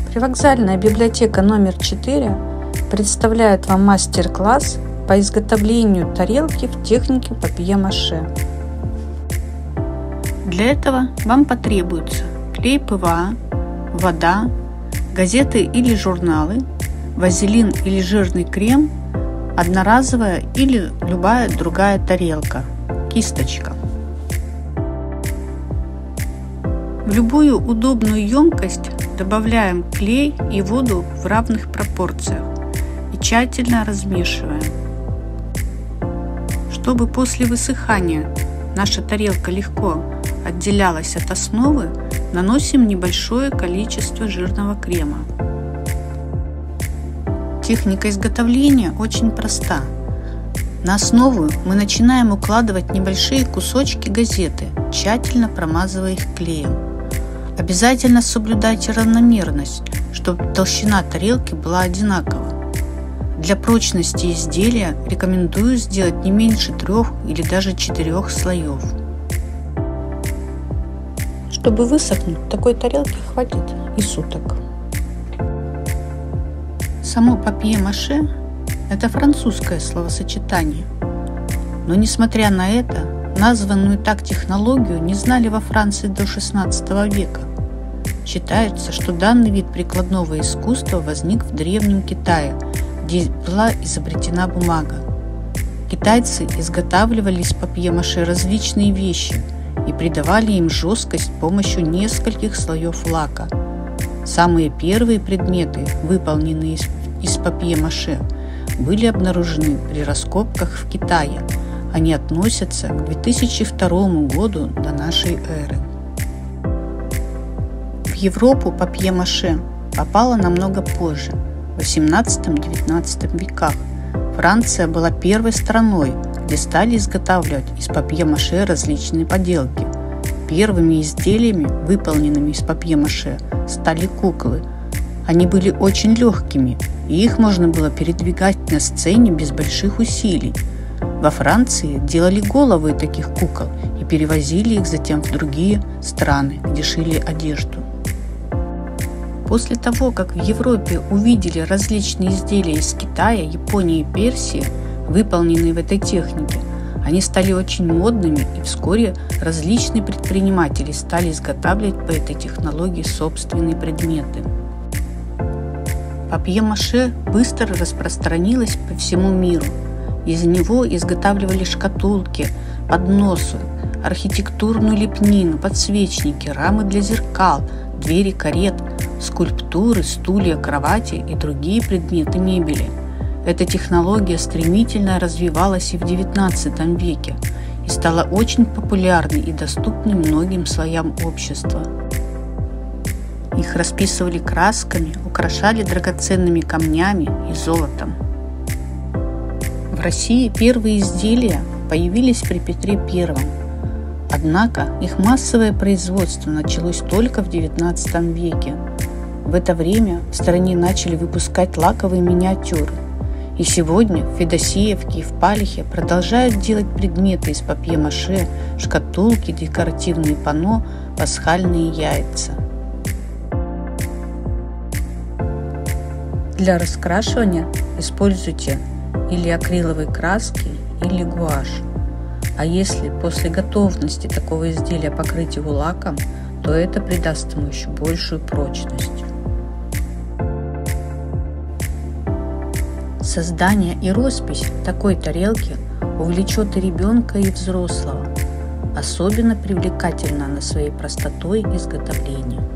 Привокзальная библиотека номер 4 представляет вам мастер-класс по изготовлению тарелки в технике папье-маше. Для этого вам потребуется клей ПВА, вода, газеты или журналы, вазелин или жирный крем, одноразовая или любая другая тарелка, кисточка. В любую удобную емкость добавляем клей и воду в равных пропорциях и тщательно размешиваем. Чтобы после высыхания наша тарелка легко отделялась от основы, наносим небольшое количество жирного крема. Техника изготовления очень проста. На основу мы начинаем укладывать небольшие кусочки газеты, тщательно промазывая их клеем. Обязательно соблюдайте равномерность, чтобы толщина тарелки была одинакова. Для прочности изделия рекомендую сделать не меньше 3 или даже 4 слоев. Чтобы высохнуть, такой тарелки хватит и суток. Само папье-маше – это французское словосочетание, но несмотря на это, названную так технологию не знали во Франции до XVI века. Считается, что данный вид прикладного искусства возник в Древнем Китае, где была изобретена бумага. Китайцы изготавливали из папье-маше различные вещи и придавали им жесткость с помощью нескольких слоев лака. Самые первые предметы, выполненные из папье-маше, были обнаружены при раскопках в Китае. Они относятся к 2002 году до нашей эры. В Европу папье-маше попало намного позже, в XVIII-XIX веках. Франция была первой страной, где стали изготавливать из папье-маше различные поделки. Первыми изделиями, выполненными из папье-маше, стали куклы. Они были очень легкими, и их можно было передвигать на сцене без больших усилий. Во Франции делали головы таких кукол и перевозили их затем в другие страны, где шили одежду. После того, как в Европе увидели различные изделия из Китая, Японии и Персии, выполненные в этой технике, они стали очень модными, и вскоре различные предприниматели стали изготавливать по этой технологии собственные предметы. Папье-маше быстро распространилось по всему миру. Из него изготавливали шкатулки, подносы, архитектурную лепнину, подсвечники, рамы для зеркал, двери карет, скульптуры, стулья, кровати и другие предметы мебели. Эта технология стремительно развивалась и в XIX веке и стала очень популярной и доступной многим слоям общества. Их расписывали красками, украшали драгоценными камнями и золотом. В России первые изделия появились при Петре I, однако их массовое производство началось только в XIX веке. В это время в стране начали выпускать лаковые миниатюры. И сегодня в Федосеевке и в Палихе продолжают делать предметы из папье-маше, шкатулки, декоративные панно, пасхальные яйца. Для раскрашивания используйте или акриловые краски, или гуашь. А если после готовности такого изделия покрыть его лаком, то это придаст ему еще большую прочность. Создание и роспись такой тарелки увлечет и ребенка, и взрослого. Особенно привлекательна она своей простотой изготовления.